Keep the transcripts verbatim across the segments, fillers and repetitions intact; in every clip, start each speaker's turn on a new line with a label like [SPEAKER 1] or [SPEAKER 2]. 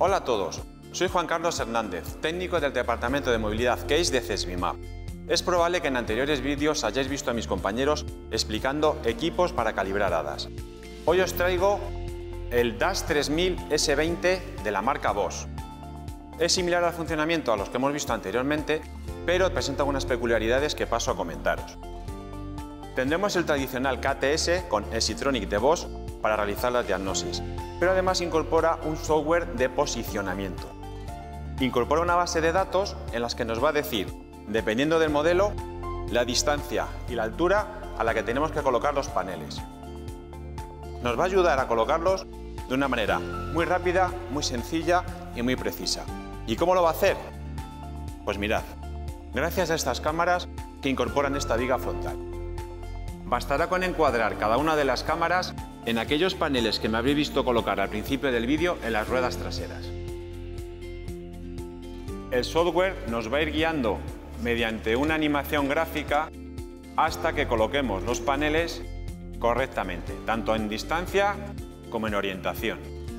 [SPEAKER 1] Hola a todos, soy Juan Carlos Hernández, técnico del Departamento de Movilidad Case de Cesbimap. Es probable que en anteriores vídeos hayáis visto a mis compañeros explicando equipos para calibrar hadas. Hoy os traigo el Dash tres mil ese veinte de la marca Bosch. Es similar al funcionamiento a los que hemos visto anteriormente, pero presenta algunas peculiaridades que paso a comentaros. Tendremos el tradicional K T S con Exitronic de Bosch para realizar las diagnosis, pero además incorpora un software de posicionamiento. Incorpora una base de datos en las que nos va a decir, dependiendo del modelo, la distancia y la altura a la que tenemos que colocar los paneles. Nos va a ayudar a colocarlos de una manera muy rápida, muy sencilla y muy precisa. ¿Y cómo lo va a hacer? Pues mirad, gracias a estas cámaras que incorporan esta viga frontal. Bastará con encuadrar cada una de las cámaras en aquellos paneles que me habréis visto colocar al principio del vídeo en las ruedas traseras. El software nos va a ir guiando mediante una animación gráfica hasta que coloquemos los paneles correctamente, tanto en distancia como en orientación.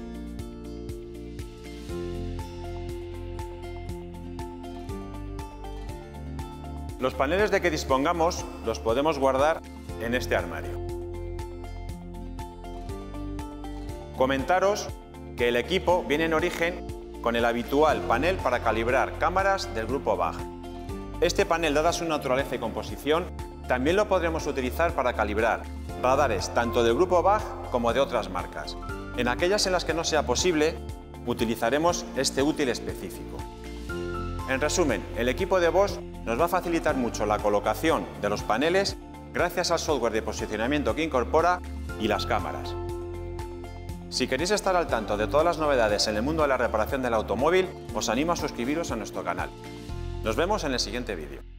[SPEAKER 1] Los paneles de que dispongamos los podemos guardar en este armario. Comentaros que el equipo viene en origen con el habitual panel para calibrar cámaras del grupo B A G. Este panel, dada su naturaleza y composición, también lo podremos utilizar para calibrar radares tanto del grupo B A G como de otras marcas. En aquellas en las que no sea posible, utilizaremos este útil específico. En resumen, el equipo de Bosch nos va a facilitar mucho la colocación de los paneles gracias al software de posicionamiento que incorpora y las cámaras. Si queréis estar al tanto de todas las novedades en el mundo de la reparación del automóvil, os animo a suscribiros a nuestro canal. Nos vemos en el siguiente vídeo.